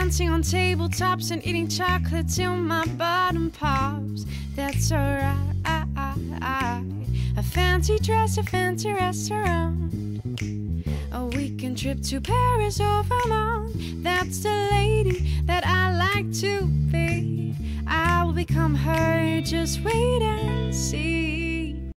dancing on tabletops and eating chocolate till my bottom pops. That's alright. A fancy dress, a fancy restaurant, a weekend trip to Paris or Vermont. That's the lady that I like to be. I will become her, just wait and see.